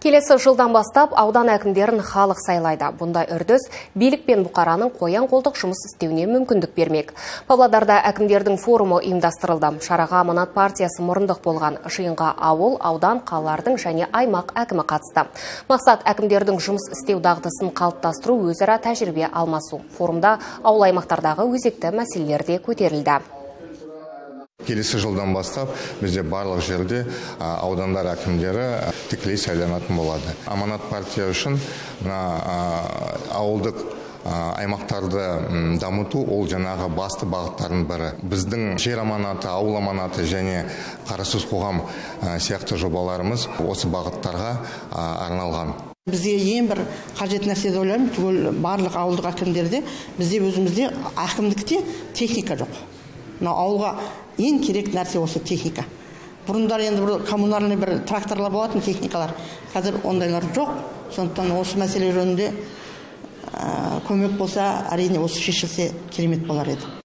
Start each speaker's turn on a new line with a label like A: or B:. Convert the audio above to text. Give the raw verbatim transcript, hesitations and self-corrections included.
A: Келесі жылдан бастап аудан әкімдерін халық сайлайды. Бұндай үрдіс билік пен бұқараның қоян қолтық жұмыс істеуіне мүмкіндік бермек. Павлодарда әкімдердің форумы ұйымдастырылды. Шараға Аманат партиясы мұрындық болған. Жиынға ауыл, аудан, қалалардың және аймақ әкімі қатысты. Мақсат әкімдердің жұмыс істеу дағдысын қалыптастыру, өзара тәжірибе алмасу. Форумда ауыл аймақтардағы өзекті мәселелер де көтерілді.
B: Келесі жылдан бастап бізде барлық жерде аудандар әкімдері тікелей сайланатын болады. Аманат партия үшін ауылдық аймақтарды дамыту ол жаңағы басты бағыттардың бірі. Біздің жер аманаты, ауыл аманаты және қарасыз қоғам сияқты жобаларымыз осы бағыттарға арналған.
C: Бізге ең бір қажет нәрсе деп ойлаймын, түгел барлық ауылдық әкімдерде бізде өзімізде әкімдікте техника жоқ. Ауылға ең керек нәрсе осы техника. Бұрындар енді бір коммунальный бір тракторлар болатын техникалар. Қазір ондайлар жоқ. Сондықтан осы мәселе жөнінде көмек болса, әрине осы шешілсе керемет болар еді.